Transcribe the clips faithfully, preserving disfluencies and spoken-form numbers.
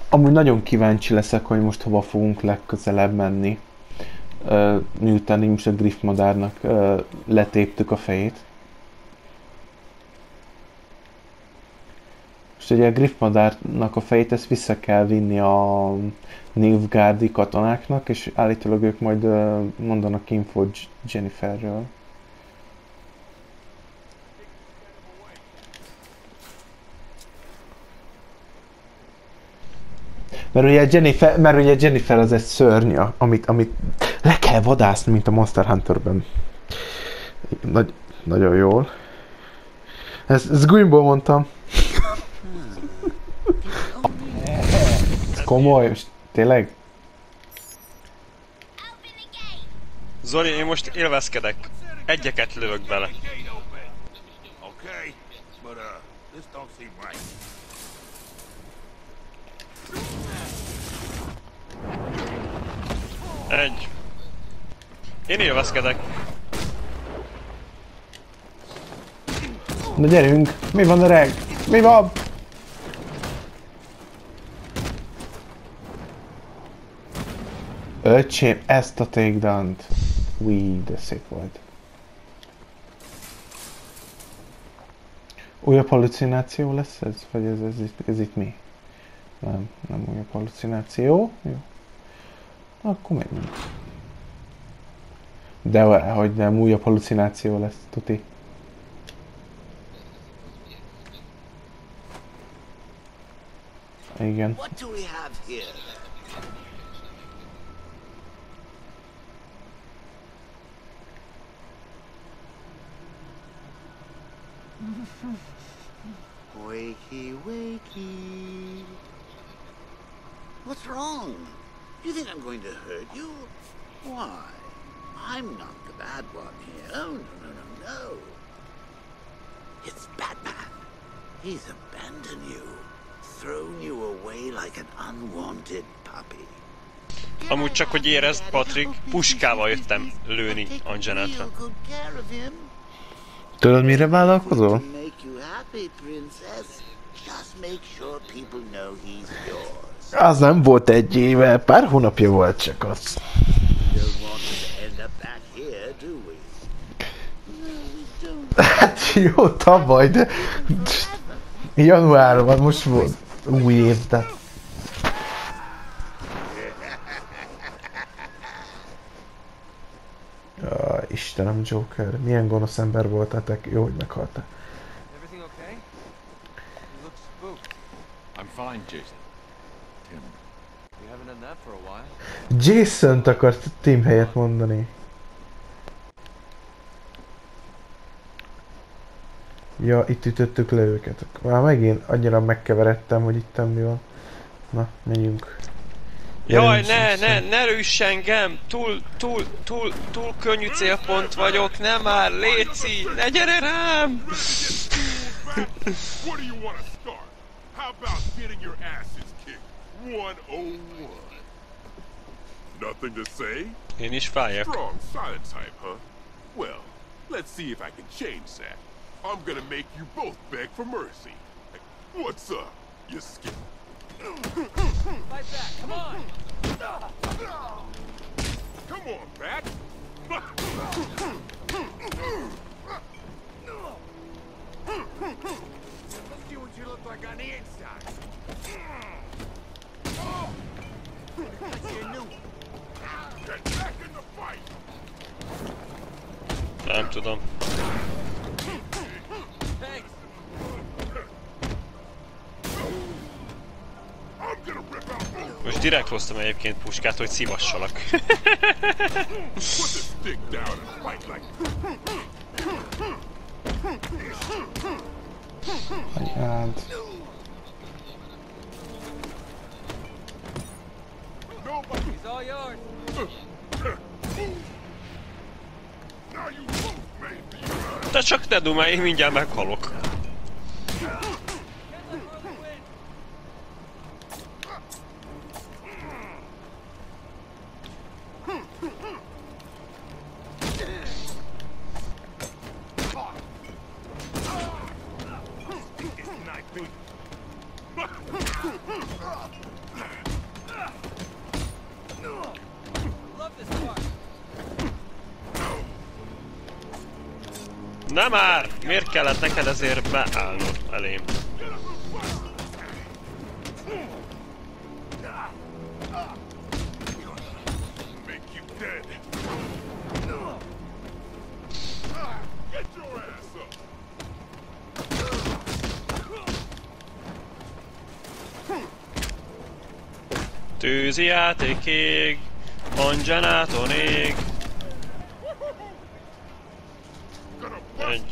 Amúgy nagyon kíváncsi leszek, hogy most hova fogunk legközelebb menni. Uh, miután így most a griffmadárnak uh, letéptük a fejét. Most ugye a griffmadárnak a fejét ezt vissza kell vinni a Nilfgaardi katonáknak, és állítólag ők majd uh, mondanak infót Jenniferről. Mert ugye Jennifer, mert ugye Jennifer az egy szörny, amit, amit le kell vadászni, mint a Monster Hunterben. Nagy, nagyon jól. Ezt, ezt Greenból mondtam. Ez komoly, most tényleg? Zoli, én most élvezkedek. Egyeket lövök bele. Egy. Én élvezkedek. Na gyerünk! Mi van, öreg? Mi van? Öcsém, ezt a takedown-t. Új, de szép volt. Újabb hallucináció lesz ez? Vagy ez, ez, ez, ez itt mi? Nem, nem újabb hallucináció. Jó. Akkor menjünk. De hogy nem újabb hallucináció lesz, tuti. Igen. Wakey, wakey. What's wrong? You think I'm going to hurt you? Why? I'm not the bad one here. Oh, no, no, no, no. It's Batman. He's abandoned you. Thrown you away like an unwanted puppy. Amúgy csak, hogy érezd, Patrick, puskával jöttem lőni Anjanatra. Tudod, mire vállalkozol? Az nem volt egy éve, pár hónapja volt csak az. Hát jó, tavaly, de januárban, most volt új év, de... Ah, Istenem, Joker, milyen gonosz ember voltál te, jó, hogy meghaltál. Jason-t akart Tim helyett mondani. Ja, itt ütöttük le őket. Már megint annyira megkeveredtem, hogy itt mi van. Na, menjünk. Jaj, ne, ne, ne rüss engem! Túl, túl, túl, túl könnyű célpont vagyok, nem már, léci, ne gyere rám! Én is fájak. I'm gonna make you both beg for mercy. What's up, you skip? Fight back, come on! Come on, Bat! Let's see what you look like on the inside. That's your new one. Get back in the fight! Nem tudom. Most direkt hoztam egyébként puskát, hogy szívassalak. Anyád. De csak ne dumálj, én mindjárt meghalok. Na már! Miért kellett neked ezért beállnod elém? Tűzi játékig, Angenátonig. Egy.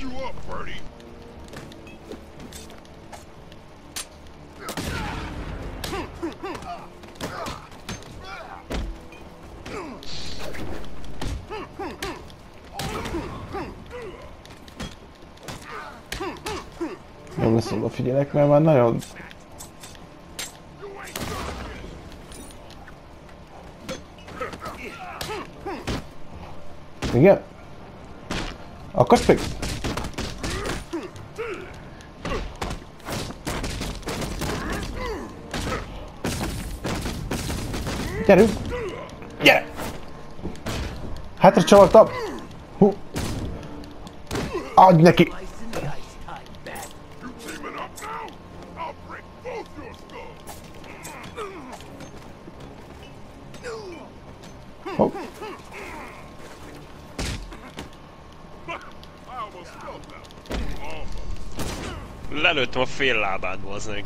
Jó lesz, odafigyelek, mert már nagyon... Igen? Akarsz még? Gyerünk! Gyere! Hátra csavartam! Hú! Adj neki! Oh. Lelőttem a fél lábát, bazdmeg.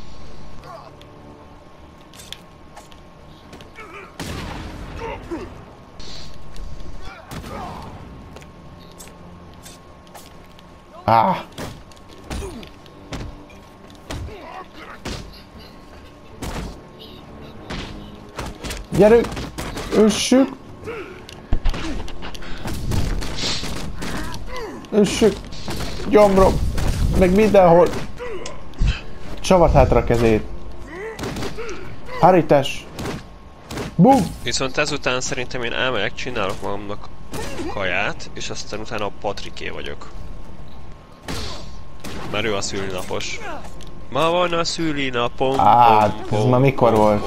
Ah. Gyerünk! Össük! Össük! Gyomrom! Meg mindenhol! Csavart hátra a kezét! Hárítás! Bum! Viszont ezután szerintem én elmegyek, csinálok magamnak kaját, és aztán utána a Patriké vagyok. Mert ő a szülinapos. Ma van a szülinapom. Á, ez már mikor volt?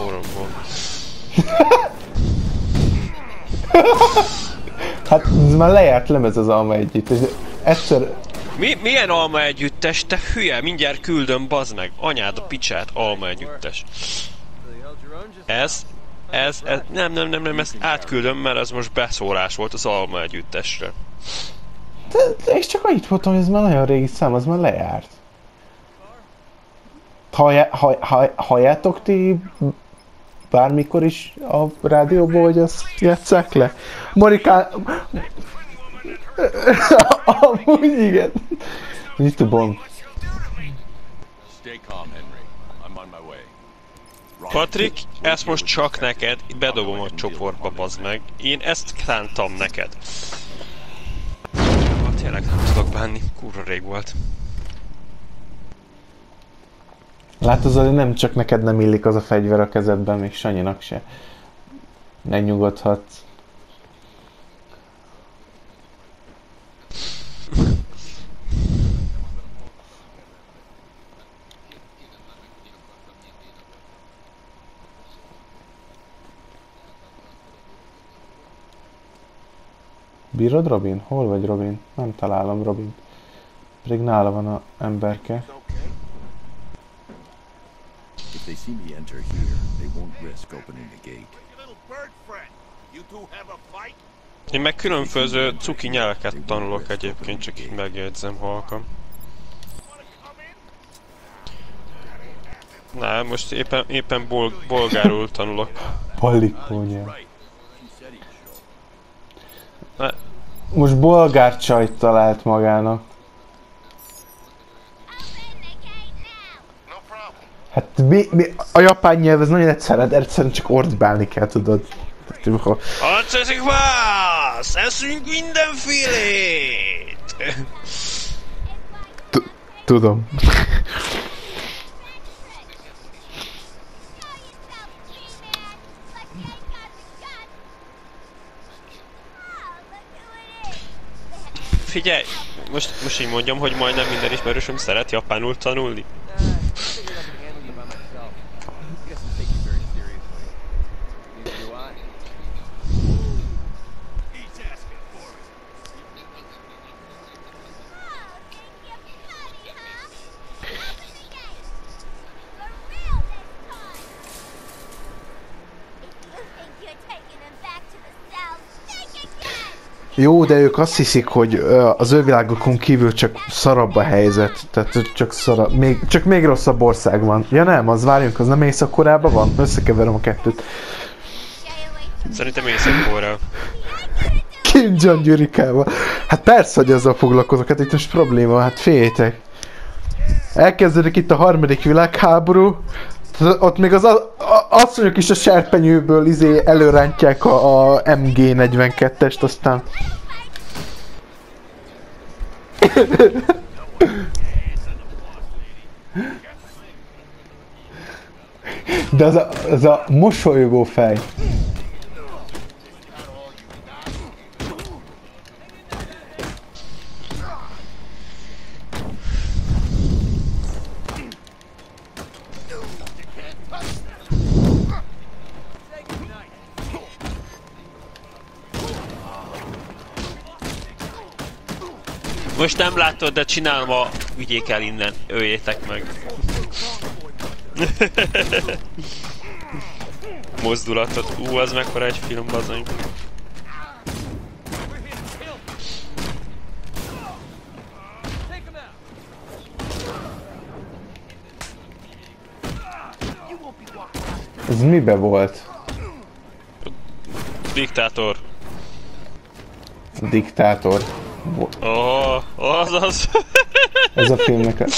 Hát ez már lejárt lemez az Alma Együttes. Egyszer... Mi, milyen Alma Együttes? Te hülye, mindjárt küldöm, bazd meg. Anyád a picsát, Alma Együttes. Ez, ez, ez, nem, nem, nem, nem, ezt átküldöm, mert ez most beszólás volt az Alma Együttesre. De, de és csak annyit voltam, hogy ez már nagyon régi szám, az már lejárt. Hallja, hall, hall, halljátok ti bármikor is a rádióból, hogy azt játsszák le? Morikán... Amúgy igen. YouTube-on. Patrik, ezt most csak neked, bedobom a csoportba, bazd meg. Én ezt szántam neked. Ah, tényleg nem tudok bánni, kurva rég volt. Látod, hogy nem csak neked nem illik az a fegyver a kezedben, még Sanyinak se. Megnyugodhatsz. Bírod, Robin? Hol vagy, Robin? Nem találom Robin. Pedig nála van a emberke. Én meg különböző cuki nyelveket tanulok egyébként, csak így megjegyzem halkan. Na, most éppen, éppen bol bolgárul tanulok. Pallikónyel. Most bolgár csajt talált magának. Hát mi, mi, a japán nyelv ez nagyon egyszerűen, egyszerűen csak ordibálni kell, tudod. Adszeszik vász! Eszünk mindenfélét! Tudom. Figyelj, most, most így mondjam, hogy majdnem minden ismerősöm szeret japánul tanulni. Jó, de ők azt hiszik, hogy ö, az ő világokon kívül csak szarabb a helyzet. Tehát csak szarabb, még, csak még rosszabb ország van. Ja nem, az várjunk, az nem Észak-Koreában van? Összekeverem a kettőt. Szerintem Észak-Korea. Kim Jong Gyurikával. Hát persze, hogy ezzel foglalkozok, hát itt most probléma, hát féljetek. Elkezdődik itt a harmadik világháború. Ott még az a, a, asszonyok is a serpenyőből izé előrántják a, a em gé negyvenkettest, aztán... De az a, az a mosolygó fej. Most nem látod, de csinálom a... Vigyék el innen, öljétek meg. Mozdulatot. Ú, az mekkora egy film, bazony. Ez mibe volt? Diktátor. Diktátor. Ó, oh, az az. Ez a filmnek a...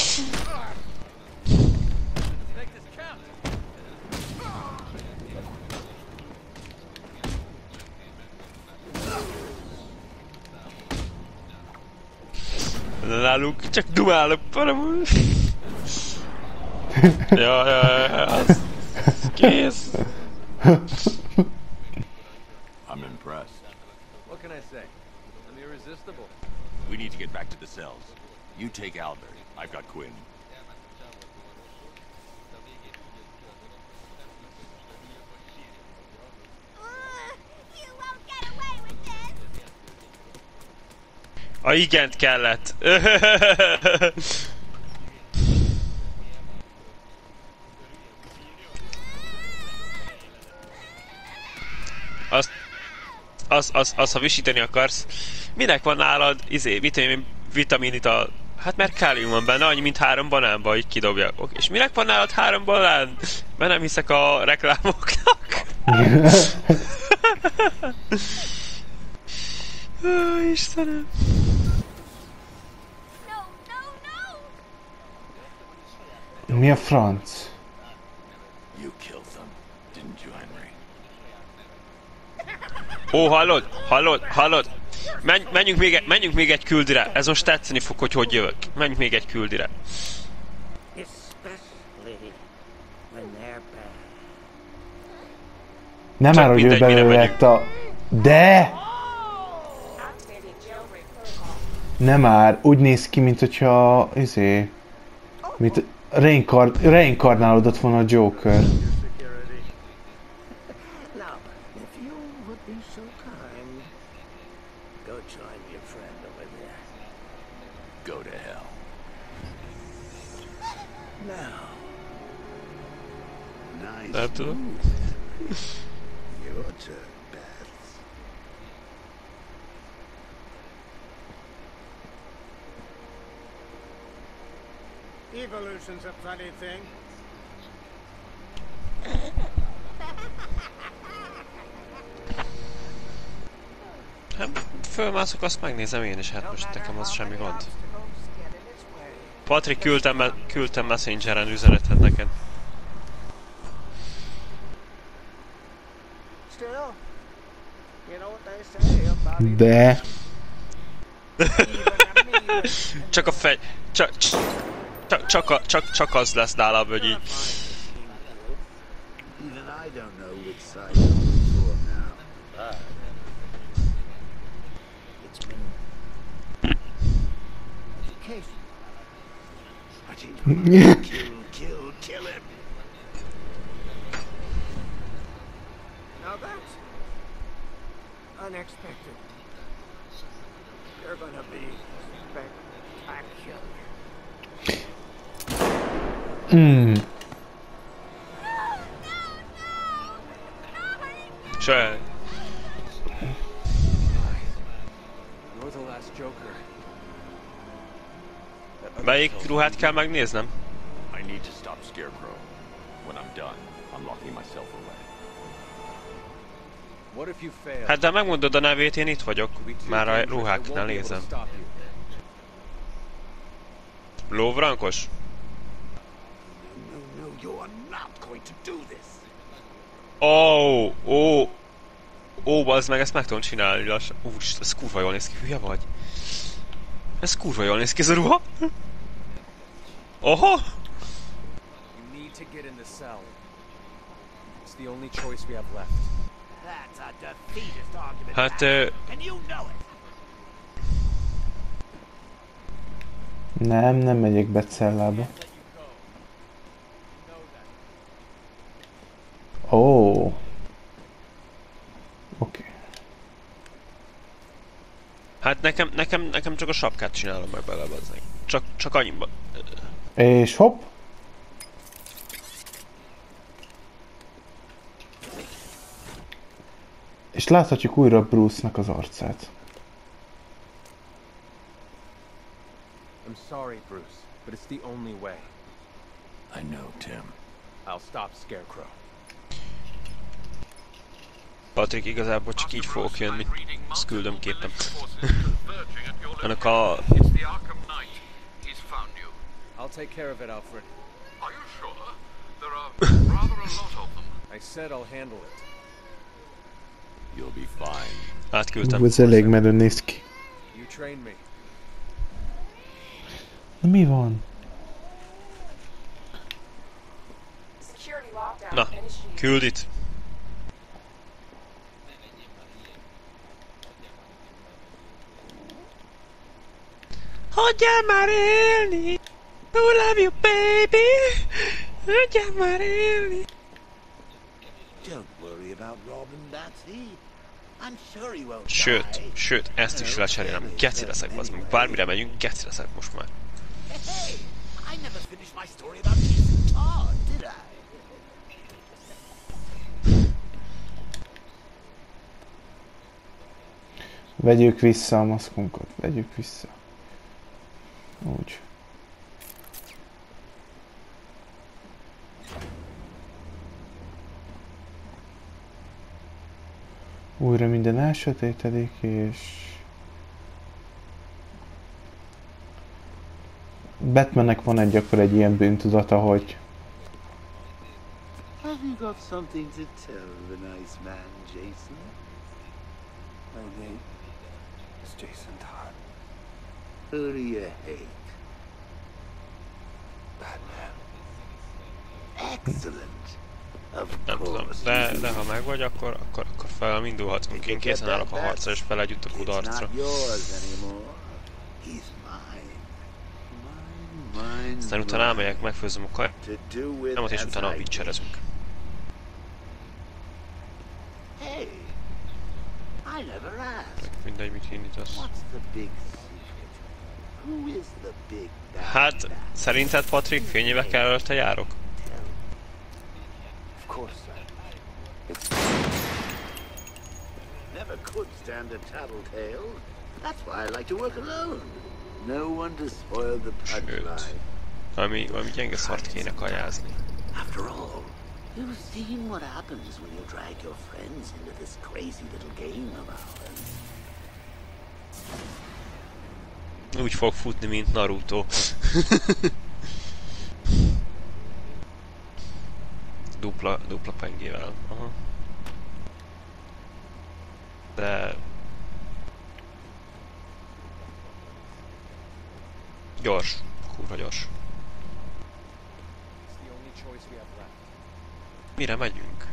Náluk csak dumálok, paramúl. Ja, ja, ja, az... Kész. I'm impressed. What can I say? I'm irresistible. We need to get back to the cells. You take Albert. I've got Quinn. A igent kellett. Azt, az, az, az, ha visítani akarsz, minek van nálad, izé, vitamin, vitaminintal, hát mert kálium van benne, annyi, mint három banánba, így kidobja. Okay. És minek van nálad három banán? Mert nem hiszek a reklámoknak. Ó, Istenem. Mi a franc? You killed them, didn't you, Henry? Ó, hallod? Hallod? Hallod? Menj, menjünk, még egy, menjünk még egy küldire. Ez most tetszeni fog, hogy hogy jövök. Menjünk még egy küldire. Nem már, hogy ő belőle lett a... De! Nem már, úgy néz ki, mint hogyha... Izé... Mint... Reinkar... Reinkarnálódott volna a Joker. Go to hell. Nice. Nem tudom. Your turn, Beth. Evolution's a funny thing. Hát, fölmászok, azt megnézem én is, hát most nekem az semmi gond. Patrik, küldtem, me küldtem Messengeren üzenetet neked. De... Csak a fej... Csak... Csak, csak, a, csak, csak az lesz nálam, hogy így... Even I don't know which side I'm for now. It's been education. I think kill, kill, kill him. Now that's unexpected. You're gonna be spectacular. Hmm. Saját. Joker. Melyik ruhát kell megnéznem? I need to stop Scarecrow. When I'm done, I'm locking myself away. What if you fail? Hát de megmondod a nevét, én itt vagyok. You'll be too Már a dangerous, I ruháknál won't be able to nézem. stop you. Lóvrankos? No, no, you are not going to do this. Ó, ó, ó, bazd meg, ezt meg tudom csinálni lassan. Úristen, ez kurva jól néz ki, hülye vagy? Ez kurva jól néz ki, ez a ruha? Oha! You need to get in the cell. It's the only choice we have left. That's a defeatist argument. Hát, ö, And you know it. Nem, nem megyek be cellába. Ó. Oh. Oké. Okay. hát nekem, nekem, nekem csak a sapkát csinálom meg bele, bazd meg. Csak, csak annyiban. És hopp. És láthatjuk újra Bruce-nak az arcát. I'm sorry, Bruce, but it's the only way. I know, Tim. I'll stop Scarecrow. Patrik, igazából csak így fogok jönni. Ezt küldöm képen. Annak a... It's the Arkham Knight. He's found you. I'll take care of it, Alfred. Are you sure? There are rather a lot of them. I said I'll handle it. You'll be fine. Átküldtem. Ú, ez elég menő néz ki. You trained me. Na mi van? Na, küld itt. Hagyjál már élni! I love you, baby! Hagyjál már élni! Don't worry about Robin, Batsy. I'm sure he won't Sőt, die. sőt, ezt is lecserélem. Geci leszek, bazd meg. Bármire megyünk, geci leszek most már. Hey, I never finished my story about Jason Todd, did I? Vegyük vissza a maszkunkat, vegyük vissza. Úgy. Újra minden elsötétedik, és... Batmannek van egy akkor egy ilyen bűntudata, hogy... Have you got something to tell the nice man, Jason? My name is Jason Todd. Who do you hate? Batman. Excellent. Of Nem tudom, course. de, de ha meg vagy, akkor, akkor, akkor fel indulhatunk. Én készen állok a harcra, és fel együtt a It's kudarcra. not yours anymore. He's mine. Mine, mine, Aztán utána elmegyek, megfőzöm a kaját, to do with és as utána I vicserezünk. Hey, I never asked. Mindegy, mit indítasz. What's the big secret? Who is the big bad Hát, bad? szerinted, Patrik, fényévekkel előtte járok? Of course, sir. It's Never could stand a tattletale. That's why I like to work alone. No one to spoil the punchline. Valami, valami gyenge szart kéne kajázni. After all, you've seen what happens when you drag your friends into this crazy little game of ours. Úgy fog futni, mint Naruto. dupla, dupla pengével. Aha. De... Gyors. Kurva gyors. It's the only choice we have left. Mire megyünk?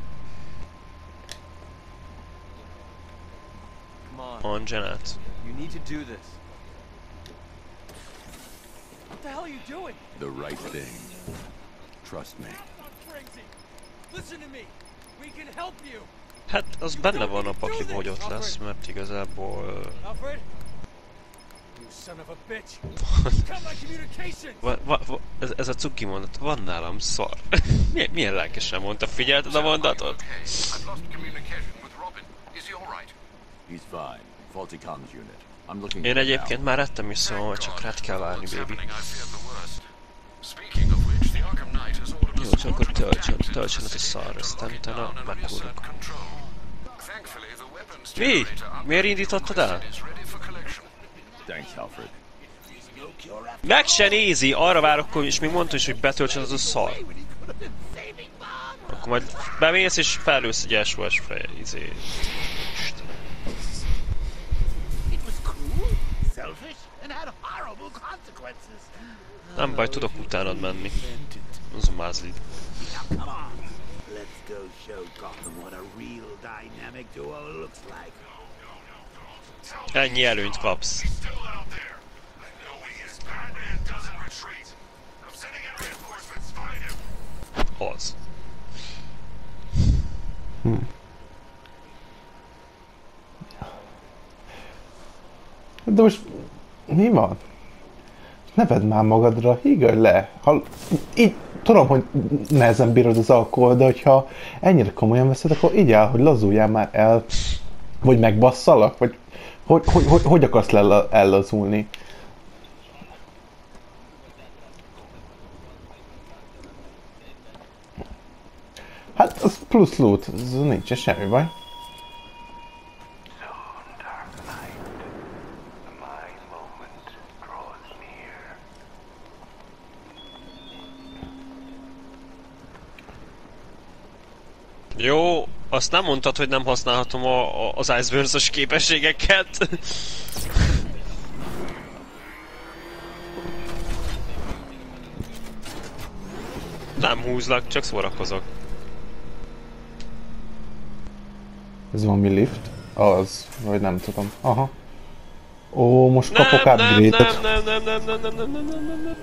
Come on. Angenát. You need to do this. What the hell are you doing? The right thing. Trust me. I'm not crazy. Listen to me. We can help you. Hát, az benne van a pakliba, hogy ott lesz, mert igazából... Alfred? You son of a bitch. Cut my communications. Va, va, va, ez, ez a cuki mondat, van nálam szar. milyen, milyen lelkesen mondta, figyelted a mondatot? Okay, I've lost communication with Robin. Is he all right? He's fine. Faulty comms unit. I'm looking. Én egyébként már ettem is, szóval csak rád kell várni, baby. Jó, csak akkor töltsön, töltsön ez a szar, aztán utána megkúrok. Mi? Miért indítottad el? Thanks, Alfred. Meg se nézi, arra várok, és még mondta is, hogy betöltsön az a szar. Akkor majd bemész és felülsz egy es o es feje, izé... Nem baj, tudok utánad menni. Az a mázlid. Ennyi előnyt kapsz. Az. Hm. De most mi van? Ne vedd már magadra, hígölj le. Ha, így, tudom, hogy nehezen bírod az alkohol, de hogyha ennyire komolyan veszed, akkor így áll, hogy lazuljál már el. Vagy megbasszalak? Vagy hogy, hogy, hogy, hogy akarsz ellazulni? Hát az plusz loot, az nincs semmi baj. Jó, azt nem mondtad, hogy nem használhatom a, a, az Iceburns-os képességeket. Nem húzlak, csak szórakozok. Ez valami lift? Az, vagy nem tudom. Aha. Ó, most kapok upgrade-et. Nem, nem, nem, nem, nem, nem, nem, nem, nem, nem.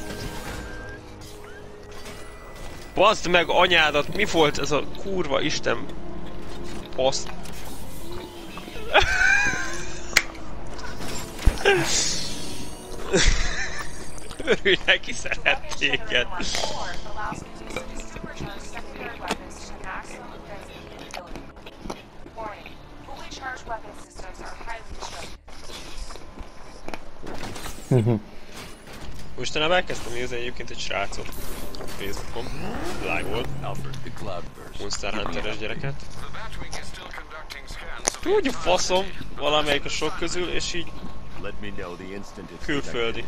Baszd meg anyádat, mi volt ez a kurva isten... Baszd... Örülj neki, szeret téged. Mostanában elkezdtem nézni egyébként egy srácot Facebookon, live volt, Monster Hunter-es gyereket. Úgy faszom valamelyik a sok közül, és így külföldi.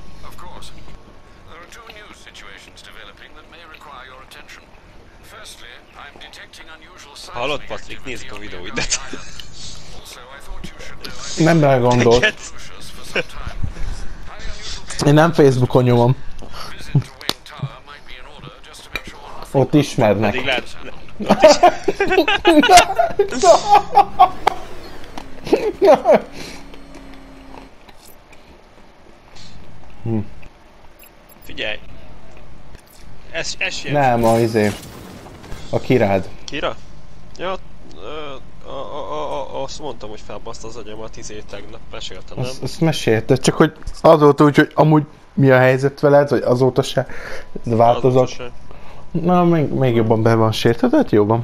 Hallod, Patrik? Nézzük a videóidat. Nem elgondolt. Én nem Facebookon nyomom. Ott ismernek. Pedig lehet... hm. Figyelj! Ez, ez jön. Nem, a izé. A kirád. Kira? Ja, a, a, a, a, azt mondtam, hogy felbaszt az agyamat izé tegnap, meséltem, nem? Azt, azt mesélted, csak hogy azóta úgy, hogy amúgy mi a helyzet veled, vagy azóta se változott. Azóta se. Na, még, még jobban be van sértetett, jobban.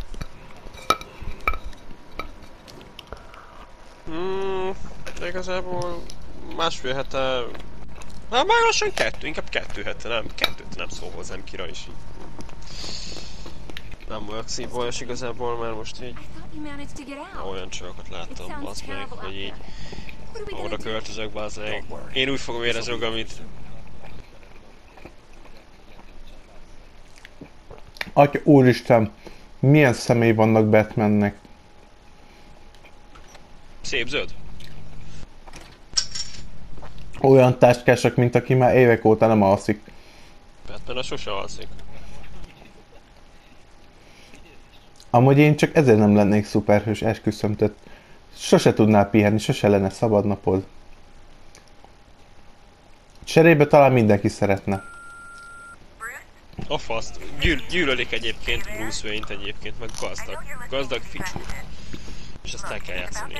Hmm, igazából másfél hete... Hát már lassan kettő, inkább kettő hete, nem, kettőt nem szól hozzám Kira is így. Nem vagyok szívbolyos igazából, mert most így olyan csajokat láttam, bazd meg, hogy így oda költözök, bazd meg. Én úgy fogom érezni magam, amit... Atya úristen, milyen személy vannak Batmannek? Szép zöld. Olyan táskások, mint aki már évek óta nem alszik. Batman sose alszik. Amúgy én csak ezért nem lennék szuperhős, esküszöm, tehát sose tudnál pihenni, sose lenne szabad napod. Cserébe talán mindenki szeretne. A faszt. Gyűl gyűlölik egyébként Bruce Wayne-t egyébként, meg gazdag. Gazdag ficsú. És azt el kell játszani.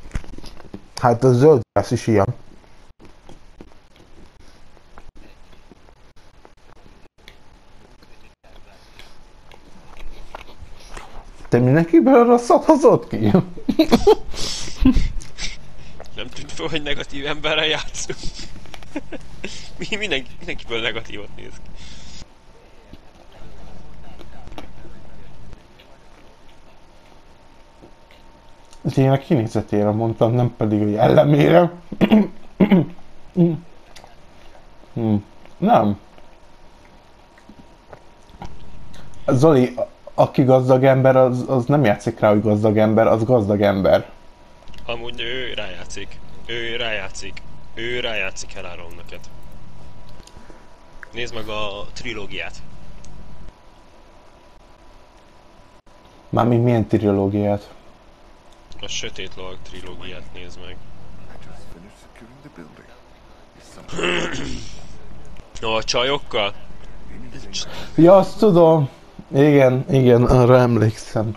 Hát a zöld gáz is ilyen. Te mindenkiből rosszat hozott ki? Nem tűnt fel, hogy negatív emberrel játszunk. Mi mindenki, mindenkiből negatívat néz ki. Ez én a kinézetére mondtam, nem pedig a jellemére. Nem. Zoli, aki gazdag ember, az, az nem játszik rá, hogy gazdag ember, az gazdag ember. Amúgy ő rájátszik. Ő rájátszik. Ő rájátszik, elárulom neked. Nézd meg a trilógiát. Mármint milyen trilógiát? A Sötét Lovag trilógiát nézd meg. No, a csajokkal? Ja, azt tudom. Igen, igen, arra emlékszem.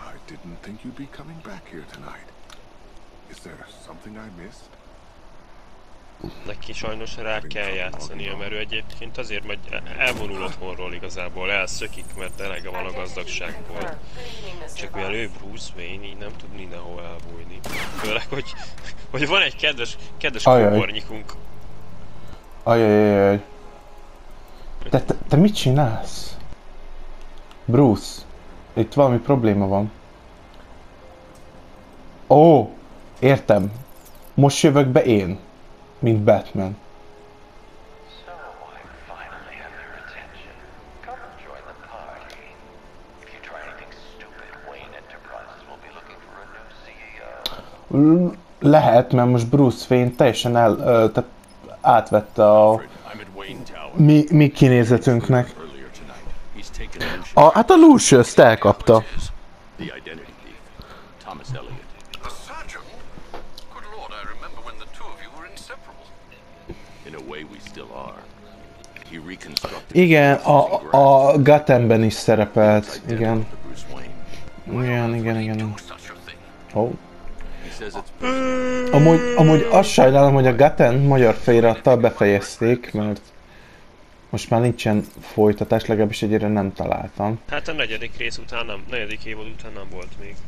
Neki sajnos rá kell játszania, mert ő egyébként azért majd elvonul otthonról igazából, elszökik, mert elege van a gazdagságból. Csak mivel ő Bruce Wayne, így nem tud mindenhol elbújni. Főleg, hogy, hogy van egy kedves, kedves kóbornyikunk. Ajajajaj. Te, te, te mit csinálsz? Bruce, itt valami probléma van. Ó, értem. Most jövök be én, mint Batman. Lehet, mert most Bruce Wayne teljesen el, ö, tehát átvette a mi, mi kinézetünknek. A, hát a Lucius-t elkapta. Igen, a, a Gothamben is szerepelt, igen. Igen, igen, igen. Oh. Amúgy, amúgy azt sajnálom, hogy a Gotham magyar felirattal befejezték, mert most már nincsen folytatás, legalábbis egyre nem találtam. Hát a negyedik rész után nem, negyedik évad után nem volt még.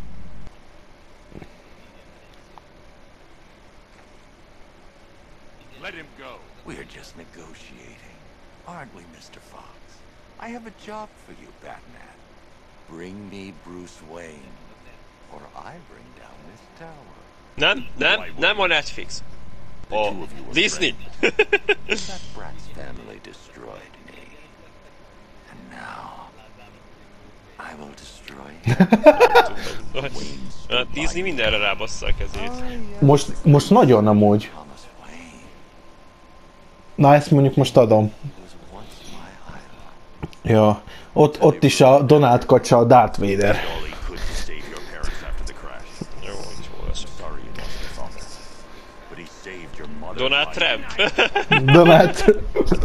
Let him go. We're just negotiating, aren't we, Mister Fox? I have a job for you, Batman. Bring me Bruce Wayne, or I bring down this tower. Nem, nem, nem a Netflix. A Disney. That Bratz family destroyed me, and now I will destroy you. A Disney mindenre rábassza a kezét. Most, most nagyon amúgy. Na ezt mondjuk most adom. Ja, ott, ott is a Donald kacsa, a Darth Vader. Donald Trump. Donald Trump.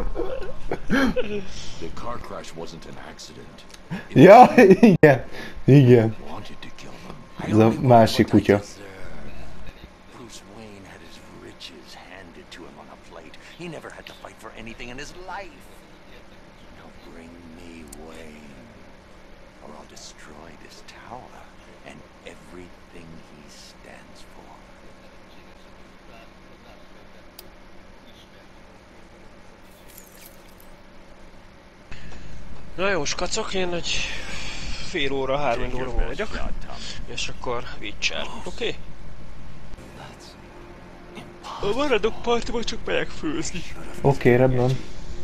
The car crash wasn't an accident. Ja, igen, igen. Ez a másik kutya. Bruce Wayne had his riches handed to him on a plate. He never had to fight for anything in his life. Now bring me Wayne, or I'll destroy this tower and everything he stands for. Na jó, skacok, én egy fél óra, három óra vagyok, és akkor Witcher, oké? Okay? A maradok partiba csak megyek főzni. Oké, okay, rendben.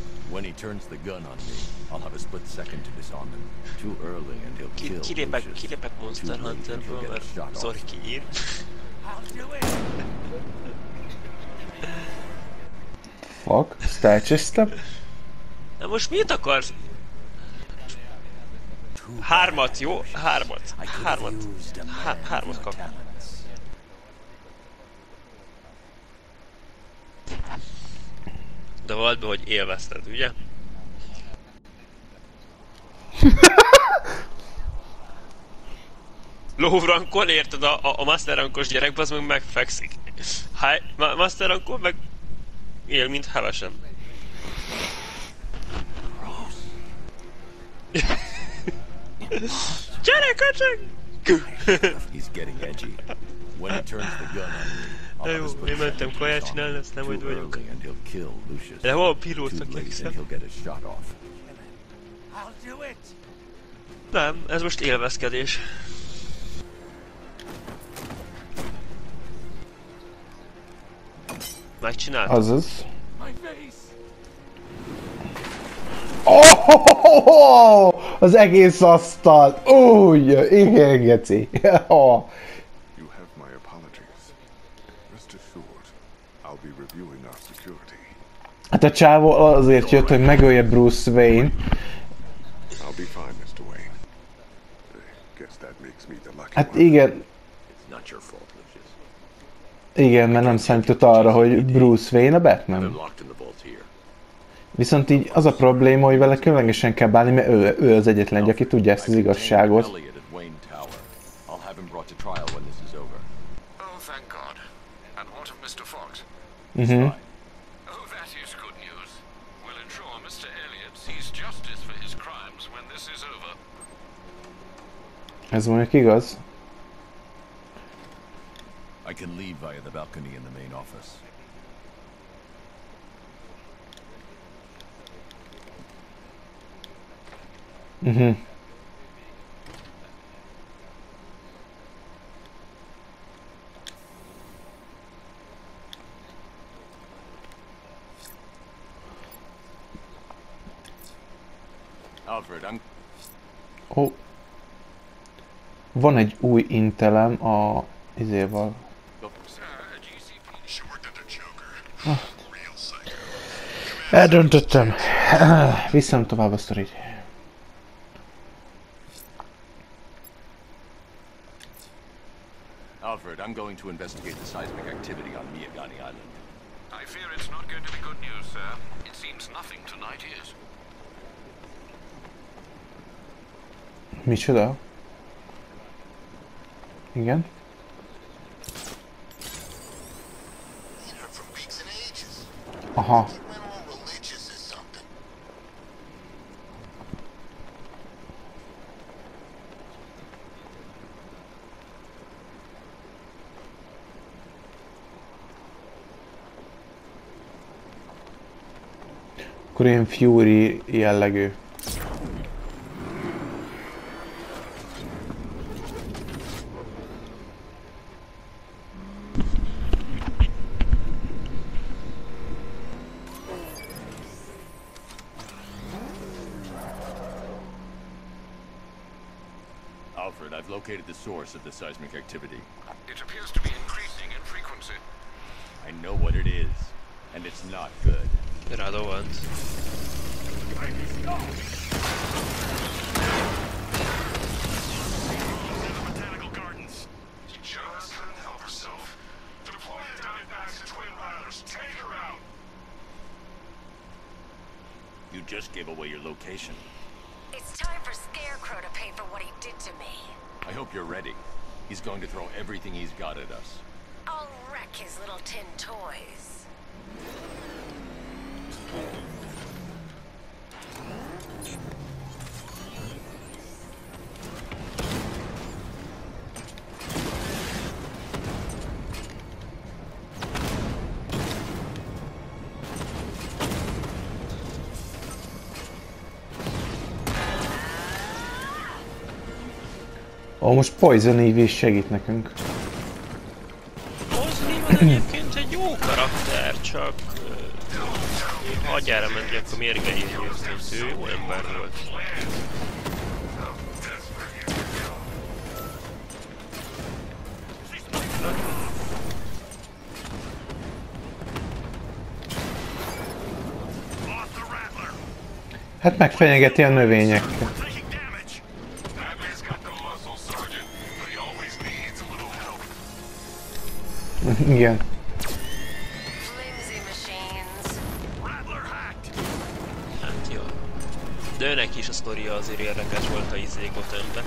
Ki, kilépek, kilépek Monster Hunterből, mert Zori kiír. Fuck, ezt elcsesztem. Na most mit akarsz? Hármat, jó? Hármat. Hármat. Há hármat kap. De vald be, hogy élvezted, ugye? Lóvrankon, érted? A, a, a Master Rankos gyerek az meg megfekszik. Hi, ma Master Rankon meg él, mint hevesen. Gyere, köcsög! He's getting edgy. When he turns the gun on me, I'll have his Jó, én mentem kaját csinálni, aztán majd vagyunk. De hol pilóztak ki, hiszem? Nem, ez most élvezkedés. Megcsináltam. Azaz. Oh, az egész asztal! Úgy, igen, geci. Oh. You have my apologies. Rest assured, I'll be reviewing our security. Hát a csávó azért jött, hogy megölje Bruce Wayne. I'll be fine, mister Wayne. I guess that makes me the lucky Hát one. igen. It's not your fault, Lucius. Igen, mert nem számított arra, hogy Bruce Wayne a Batman. I'm locked in the vault here. Viszont így az a probléma, hogy vele különlegesen kell bánni, mert ő, ő az egyetlen, aki tudja ezt az igazságot. Elliot at Wayne Tower. I'll have him brought to trial when this is over. Oh, thank God. And what of Mister Fox? Mhm. Oh, that is good news. We'll ensure Mister Elliot sees justice for his crimes when this is over. Ez mondjuk igaz. I can leave via the balcony in the main office. Mhm. Alfred, I'm... Ó. Van egy új Intelem a izéval. Eldöntöttem. Viszem tovább a sztorit. Alfred, I'm going to investigate the seismic activity on Miyagani Island. I fear it's not going to be good news, sir. It seems nothing tonight is. Micsoda? Igen? Aha. Akkor ilyen Fury jellegű. Alfred, I've located the source of the seismic activity. It appears to be increasing in frequency. I know what it is, and it's not good. Radovant. Botanical Gardens. She just couldn't help herself. Deploy the Diamondbacks and Twin Riders. Take her out. You just gave away your location. It's time for Scarecrow to pay for what he did to me. I hope you're ready. He's going to throw everything he's got at us. I'll wreck his little tin toys. Ó, most Poison Ivy is segít nekünk. Poison Ivy egyébként egy jó karakter, csak... Uh, hagyjára menni, akkor mérgeljén őszintű, ő jó ember volt. Hát megfenyegeti a növényekkel. Igen. Hát jó. De őnek is a sztoria azért érdekes volt a izé Gothamben.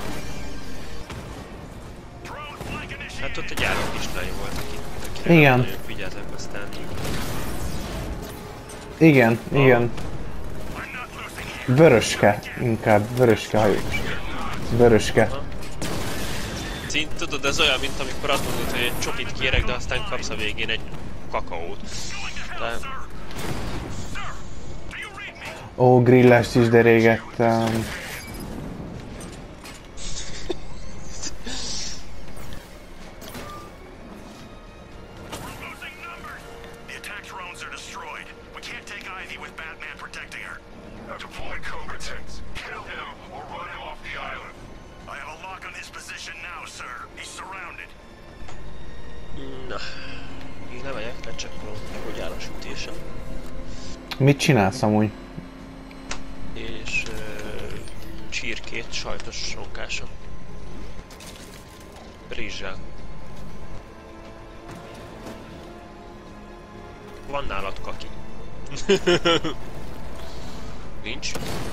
Hát ott egy állatkislány volt, aki igen. Nagyon figyeltek aztán. Igen, igen. Vöröske, inkább vöröske hajós. Vöröske. cutscene, tudod, ez olyan, mint amikor azt mondod, hogy egy csokit kérek, de aztán kapsz a végén egy kakaót. De... Ó, grillest is derégettem. Na, így lemegyek, lecsekkolom, hogy áll a sütésem. Mit csinálsz amúgy? És uh, csirkét, sajtos ronkása. Rizssel. Van nálad kaki? Nincs.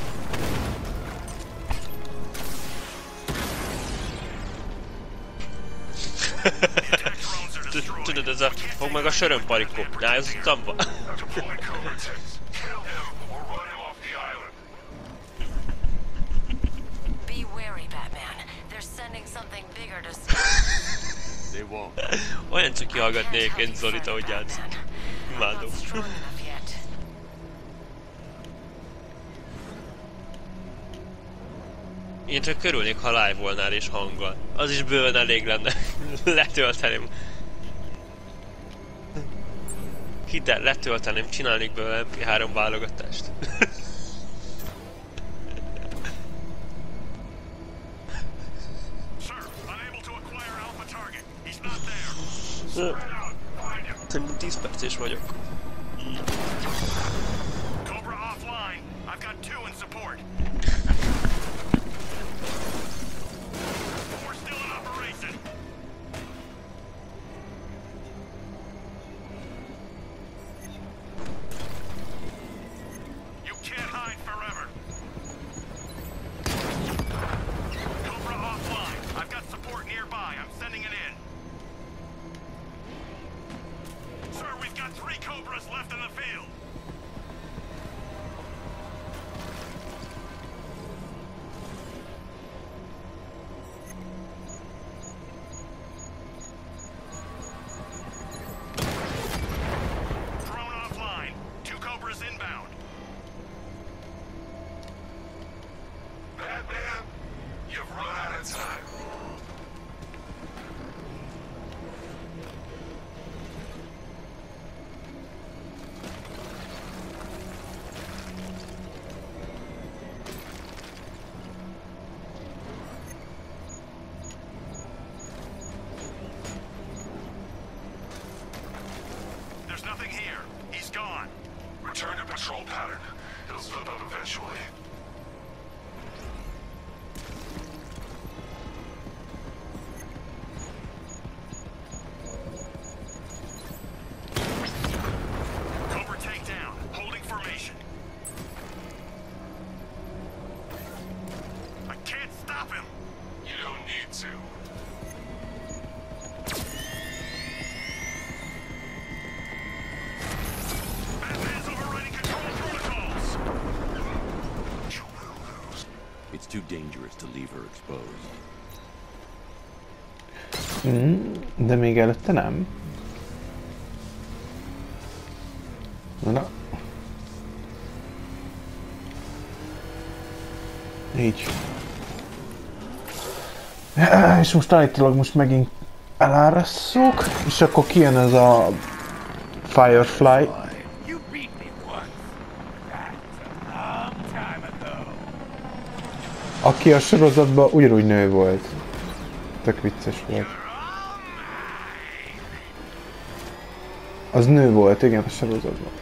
Tudod, ez a... Fog meg a söröm, Parikó. Na, ez tamba. Be wary, Batman. They're sending something bigger to stop. They won't. Olyan cuki hallgatni egyébként Zolit, ahogy játsz. Imádom. Not strong enough yet. Én csak körülnék, ha live volnál és hanggal. Az is bőven elég lenne. Letölteném. Hidd el, letölteném, csinálnék belőle em pé három válogatást. Szerintem tíz perces vagyok. Cobra offline. I've got two in support. We're still in operation. You can't hide forever. Cobra offline. I've got support nearby. I'm sending it in. Sir, we've got three Cobras left in the field. Drone offline. Two Cobras inbound. Batman, you've run out of time. There's nothing here. He's gone. Return to patrol pattern. It'll slip up eventually. Cobra takedown. Holding formation. I can't stop him. You don't need to. Batman's overriding control protocols. You will lose. It's too dangerous to leave her exposed. Mm, de még előtte nem. Na. Így. És most állítólag most megint elárasszuk, és akkor kijön ez a Firefly. Aki a sorozatban ugyanúgy nő volt. Tök vicces volt. Az nő volt, igen, a sorozatban.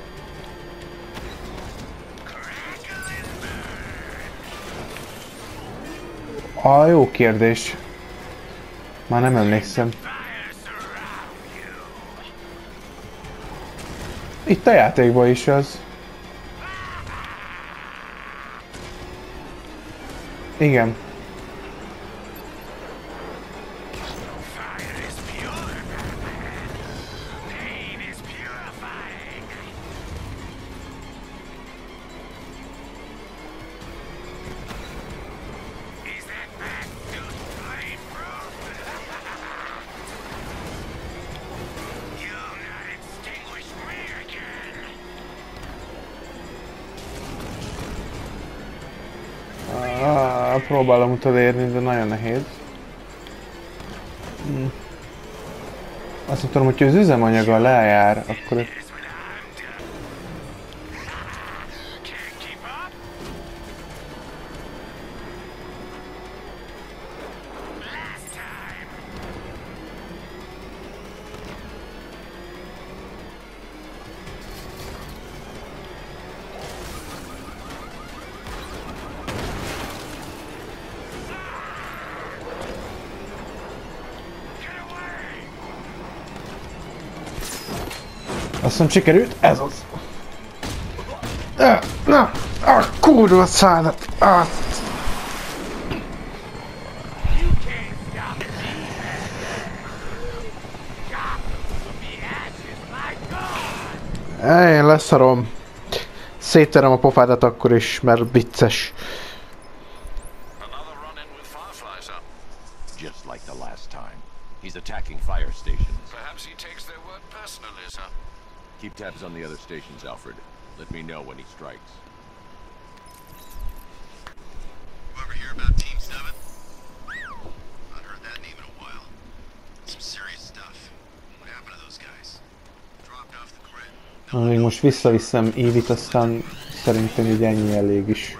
Ah, jó kérdés. Már nem emlékszem. Itt a játékban is az. Igen. Próbál, próbálom utolérni, de nagyon nehéz. Hm. Azt mondtam, hogyha az üzemanyaga lejár, akkor... Azt mondom, sikerült, ez az. Na, a kurva szádat. Én leszarom. Szétterem a pofádat akkor is, mert vicces. Just like the last time. He's attacking fire stations. Perhaps he takes their word personally, sir. Keep tabs on the other stations, Alfred. Let me know when he strikes. You ever hear about Team seven? Not heard that name in a while. Some serious stuff. What happened to those guys? Dropped off the grid. Még most visszaviszem Evie-t, aztán szerintem így ennyi elég is.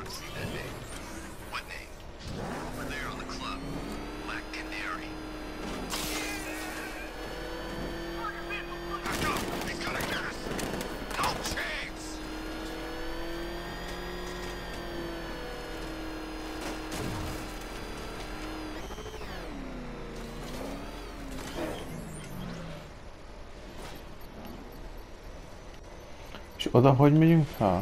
És oda hogy megyünk fel?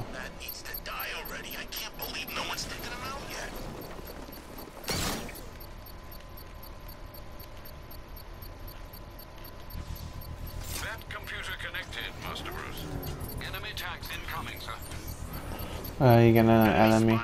Uh, igen, enemy.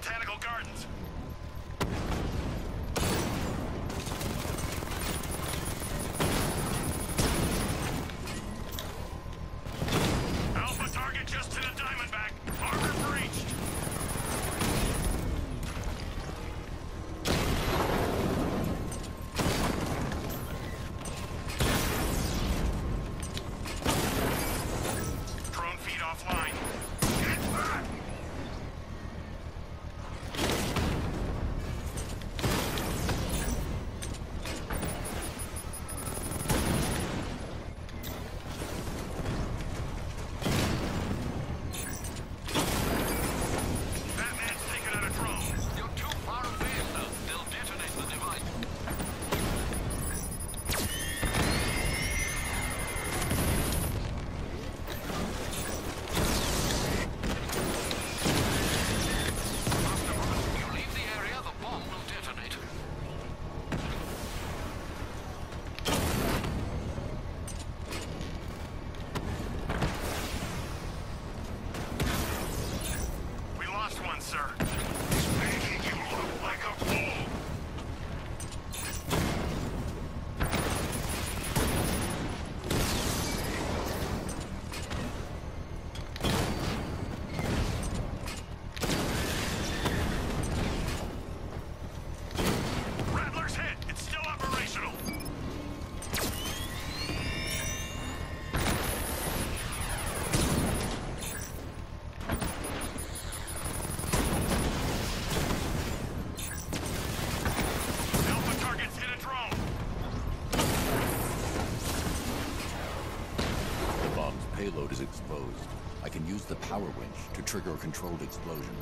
Payload is exposed. I can use the power winch to trigger a controlled explosion.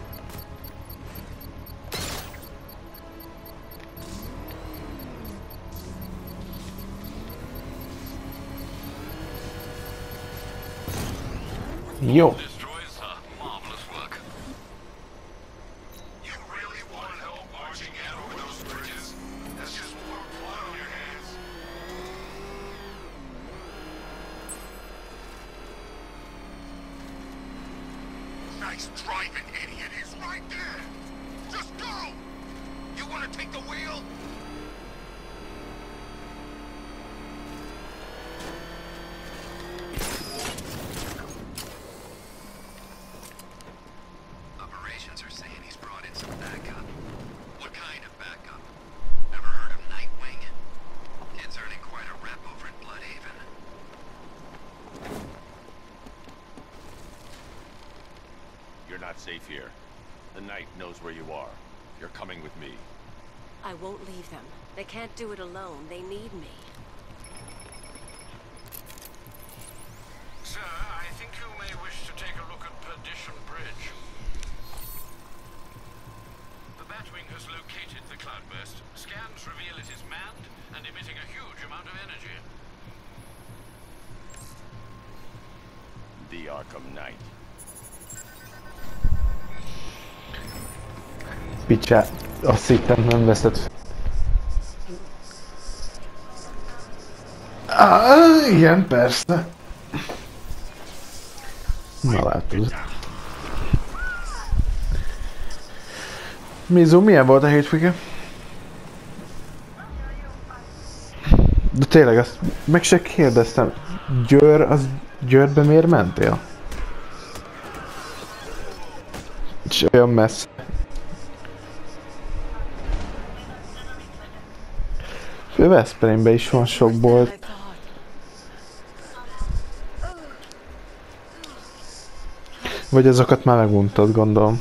Yo. Nice driving, idiot. He's right there. Just go. You want to take the wheel? Operations are saying he's brought in some backup. not safe here. The Knight knows where you are. You're coming with me. I won't leave them. They can't do it alone. They need me. Sir, I think you may wish to take a look at Perdition Bridge. The Batwing has located the cloudburst. Scans reveal it is manned and emitting a huge amount of energy. The Arkham Knight. Picsát, azt hittem nem veszed fel. Ah, igen, persze. Na látod. Mizu, milyen volt a hétvége? De tényleg, azt meg se kérdeztem. Győr, az Győrbe miért mentél? És olyan messze. Veszprémben is van sok bolt. Vagy azokat már meguntad, gondolom.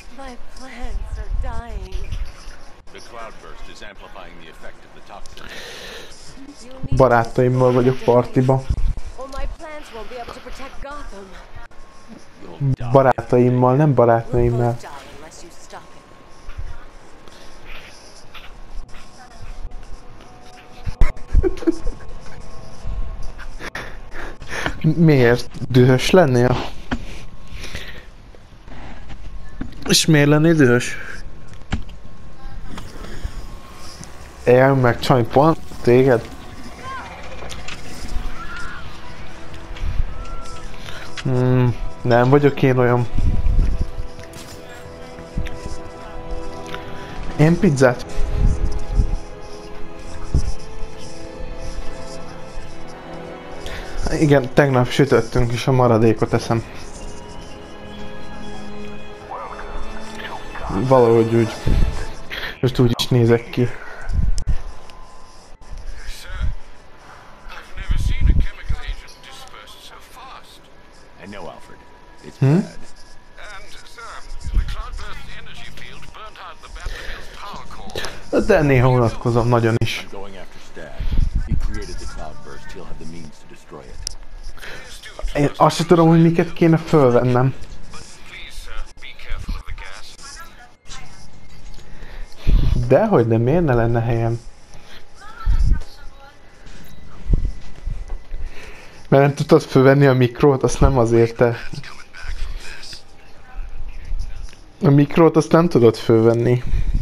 Barátaimmal vagyok partiba. Barátaimmal, nem barátnőimmel. Miért? Dühös lennél? És miért lennél dühös? Él meg Csany pont téged? Hmm, nem vagyok én olyan. Én pizzát. Igen, tegnap sütöttünk és a maradékot eszem. Valahogy úgy. Most úgy is nézek ki. Hm? De néha unatkozom nagyon is. Én azt sem tudom, hogy miket kéne fölvennem. Dehogy nem, miért ne lenne helyem? Mert nem tudtad fölvenni a mikrót, azt nem azért te. A mikrót azt nem tudod fölvenni.